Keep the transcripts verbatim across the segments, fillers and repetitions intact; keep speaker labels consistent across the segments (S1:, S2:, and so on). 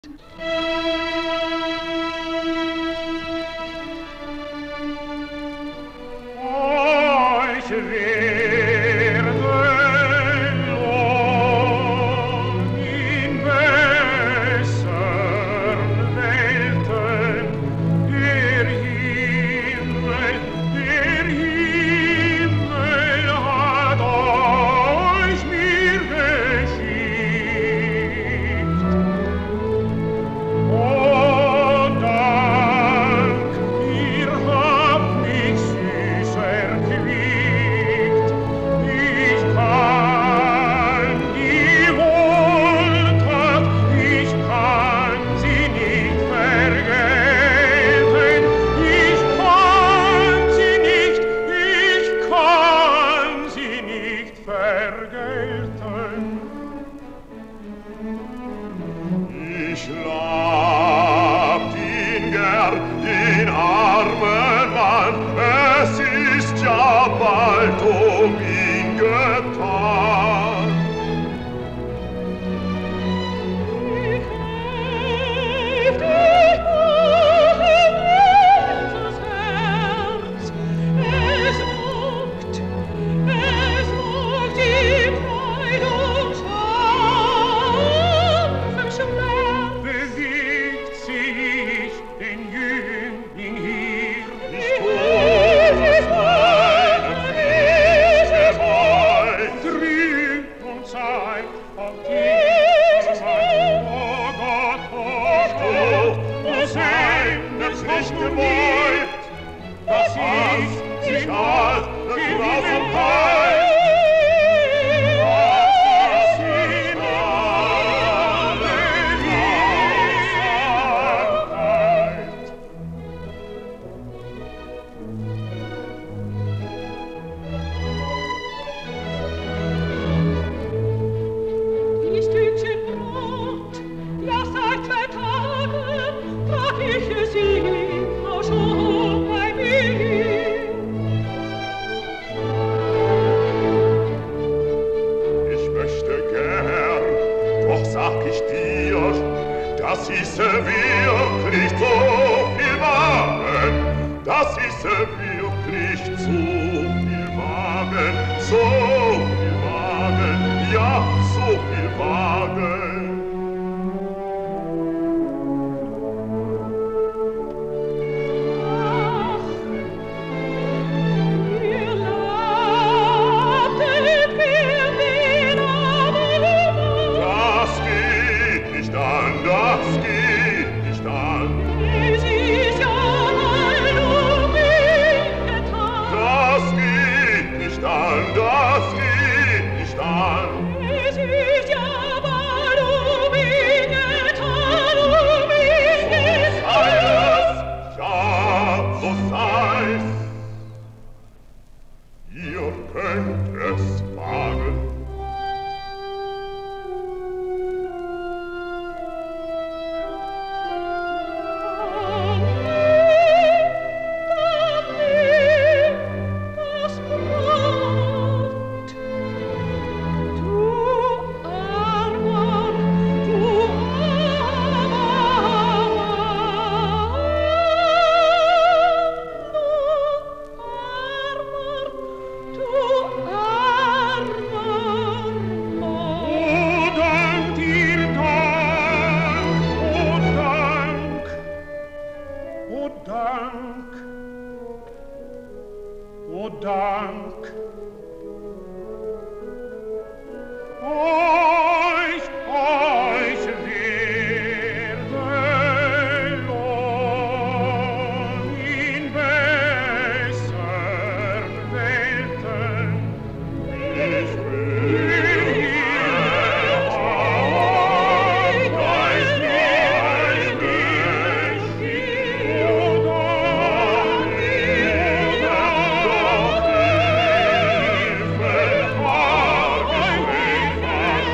S1: Thank you.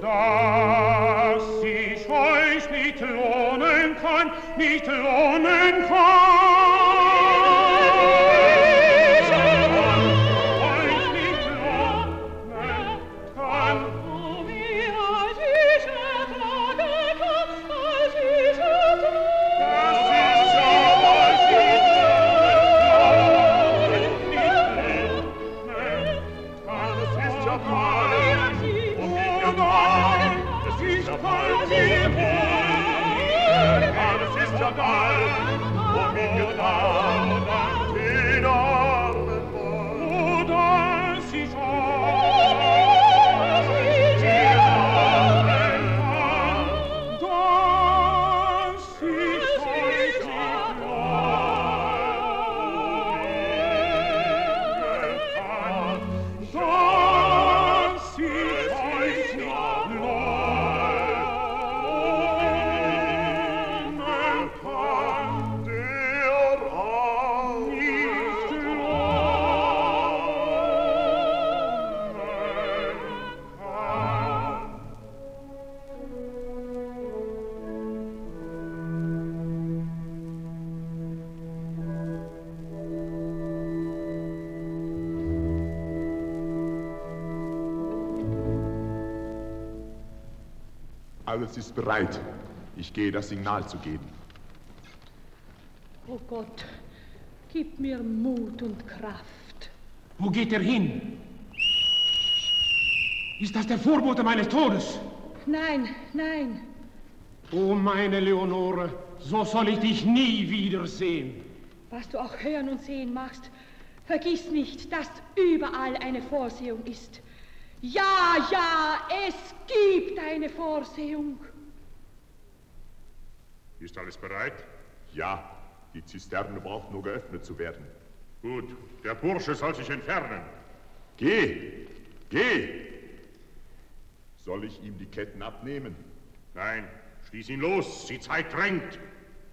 S1: dass sich euch nicht lohnen kann, nicht lohnen kann.
S2: Alles ist bereit. Ich gehe, das Signal zu geben.
S3: Oh Gott, gib mir Mut und Kraft.
S4: Wo geht er hin? Ist das der Vorbote meines Todes?
S3: Nein, nein.
S4: Oh, meine Leonore, so soll ich dich nie wiedersehen.
S3: Was du auch hören und sehen magst, vergiss nicht, dass überall eine Vorsehung ist. Ja, ja, es gibt eine Vorsehung.
S5: Ist alles bereit?
S2: Ja, die Zisterne braucht nur geöffnet zu werden.
S5: Gut, der Bursche soll sich entfernen.
S2: Geh, geh! Soll ich ihm die Ketten abnehmen?
S5: Nein, schließ ihn los, die Zeit drängt.